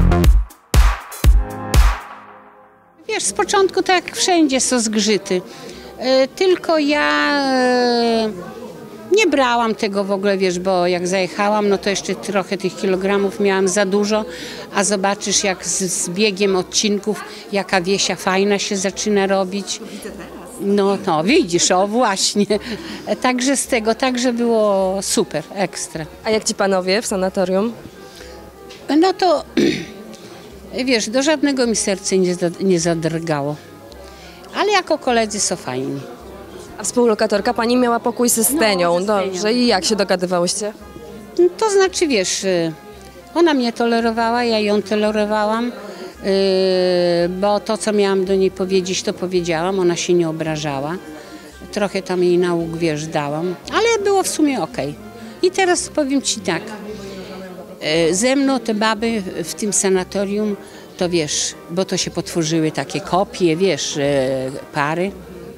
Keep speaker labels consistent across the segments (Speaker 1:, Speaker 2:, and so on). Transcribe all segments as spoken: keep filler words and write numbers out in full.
Speaker 1: Wiesz, z początku tak jak wszędzie są zgrzyty, e, tylko ja e, nie brałam tego w ogóle, wiesz, bo jak zajechałam, no to jeszcze trochę tych kilogramów miałam za dużo, a zobaczysz jak z, z biegiem odcinków, jaka Wiesia fajna się zaczyna robić. No, no, widzisz, o właśnie. Także z tego, także było super, ekstra.
Speaker 2: A jak ci panowie w sanatorium?
Speaker 1: No to, wiesz, do żadnego mi serce nie, nie zadrgało. Ale jako koledzy są fajni.
Speaker 2: A współlokatorka pani miała pokój ze Stenią,
Speaker 1: No, ze Stenią.
Speaker 2: dobrze. I jak się dogadywałyście?
Speaker 1: To znaczy, wiesz, ona mnie tolerowała, ja ją tolerowałam, bo to, co miałam do niej powiedzieć, to powiedziałam, ona się nie obrażała. Trochę tam jej nauk, wiesz, dałam, ale było w sumie okej. I teraz powiem ci tak, ze mną te baby w tym sanatorium, to wiesz, bo to się potworzyły takie kopie, wiesz, pary.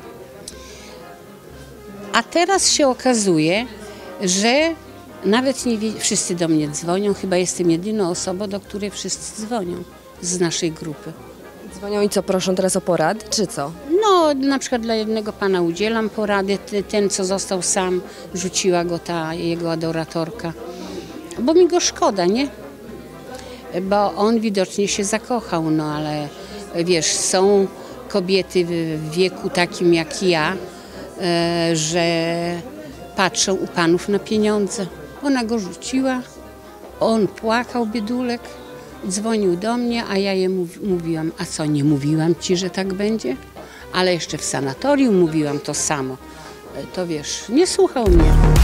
Speaker 1: A teraz się okazuje, że nawet nie wie, wszyscy do mnie dzwonią, chyba jestem jedyną osobą, do której wszyscy dzwonią z naszej grupy.
Speaker 2: Dzwonią i co, proszą teraz o porad, czy co?
Speaker 1: No, na przykład dla jednego pana udzielam porady, ten, co został sam, rzuciła go ta jego adoratorka, bo mi go szkoda, nie? Bo on widocznie się zakochał, no ale wiesz, są kobiety w wieku takim jak ja, że patrzą u panów na pieniądze. Ona go rzuciła, on płakał, biedulek, dzwonił do mnie, a ja jej mówiłam, a co, nie mówiłam ci, że tak będzie? Ale jeszcze w sanatorium mówiłam to samo. To wiesz, nie słuchał mnie.